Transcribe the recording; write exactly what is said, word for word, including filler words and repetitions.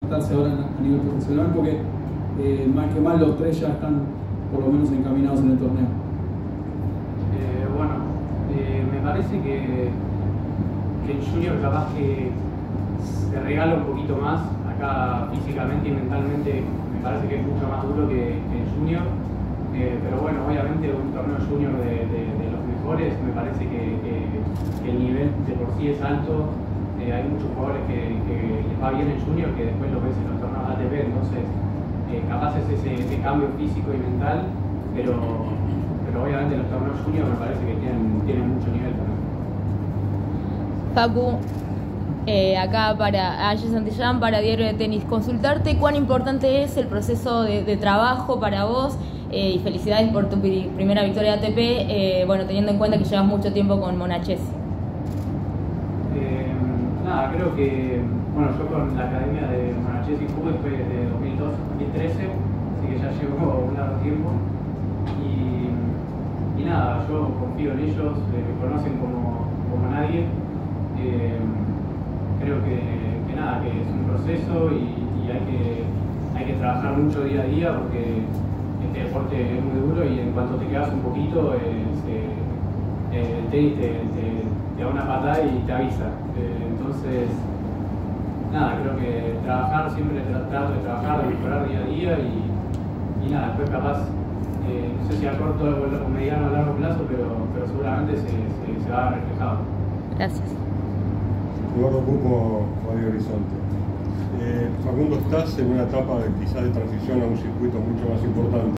proyectarse ahora a nivel profesional, porque eh, más que más los tres ya están por lo menos encaminados en el torneo. Eh, bueno, eh, me parece que, que el junior capaz que se regala un poquito más, acá físicamente y mentalmente me parece que es mucho más duro que, que el junior, eh, pero bueno, obviamente un torneo junior de, de, de los mejores me parece que, que, que el nivel de por sí es alto. Eh, hay muchos jugadores que, que les va bien en junior que después lo ves en los torneos A T P, entonces eh, capaz es ese, ese cambio físico y mental, pero, pero obviamente los torneos junior me parece que tienen, tienen mucho nivel también. Facu, eh, acá para Angie Santillán, para Diario de Tenis, consultarte cuán importante es el proceso de, de trabajo para vos, eh, y felicidades por tu primera victoria A T P, eh, bueno, teniendo en cuenta que llevas mucho tiempo con Monachesi. Eh, nada, creo que, bueno, yo con la academia de Monachesi jugué fue desde dos mil doce, dos mil trece, así que ya llevo un largo tiempo. Y, y nada, yo confío en ellos, eh, me conocen como, como nadie. Eh, creo que, que nada, que es un proceso y, y hay, que, hay que trabajar mucho día a día porque este deporte es muy duro y en cuanto te quedas un poquito, eh, se, eh, el tenis te, te, te da una patada y te avisa. Eh, entonces, nada, creo que trabajar, siempre tratar de trabajar, de mejorar día a día y, y nada, después capaz, eh, no sé si a corto o mediano o largo plazo, pero, pero seguramente se, se, se va a ver reflejado. Gracias. Eduardo Cuco, Radio Horizonte. Eh, Facundo, estás en una etapa de, quizás de transición a un circuito mucho más importante.